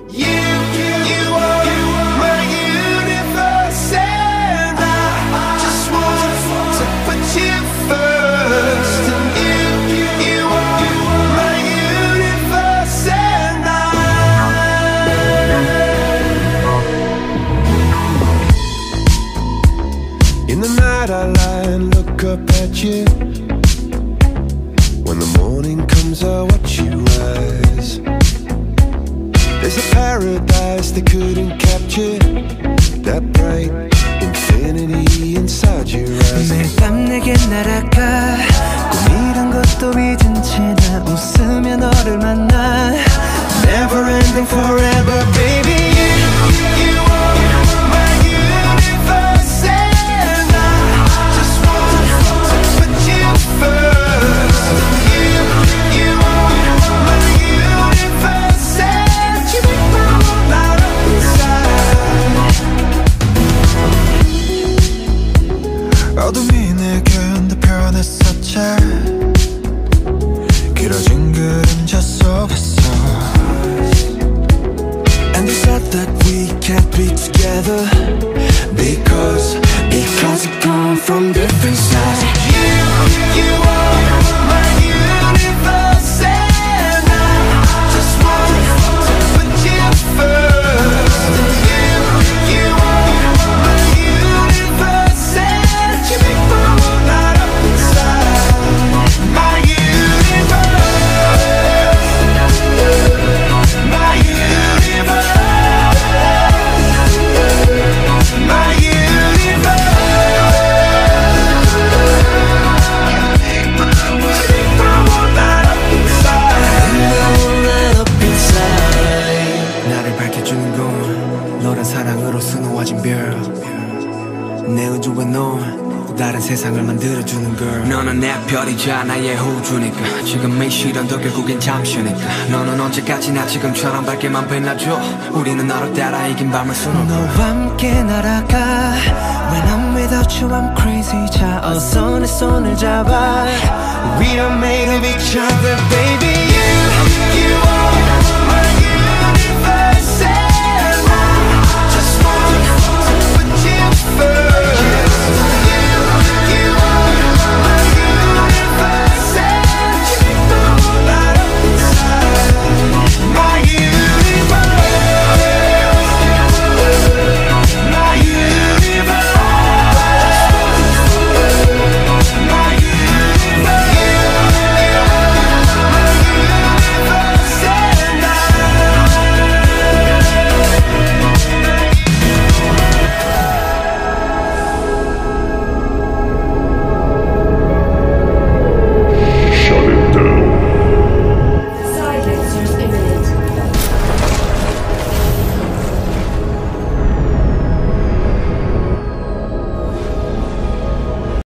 You are my universe, and I just want to put you first. And you are my universe, and in the night I lie and look up at you. When the morning comes I watch you rise. There's a paradise they couldn't capture, that bright infinity inside your eyes. 매일 밤 내게 날아가 꿈이란 것도 잊은 채 나 웃으며 너를 만나. Never ending forever baby. You are my universe, and I just want to put you first. You are my universe, and you make my world light up inside. 어둠이 내게 변했었지. 길어진 그림자 속에서. And they said that we can't be together because we come from different sides. You are my universe, and I just want to put you first. You are my universe, and you make my world light up inside. My universe, my universe, my universe. 나를 밝혀주는 건 너란 사랑으로 수놓아진 별. 내 우주에 넌 다른 세상을 만들어주는 걸. 너는 내 별이자 나의 호주니까. 지금 이 시련도 결국엔 잠시니까. 너는 언제까지나 지금처럼 밝게만 빛나줘. 우리는 너를 따라 이긴 밤을 수놓아. 너와 함께 날아가. When I'm without you I'm crazy. 자 어서 내 손을 잡아. We are made of each other baby. You are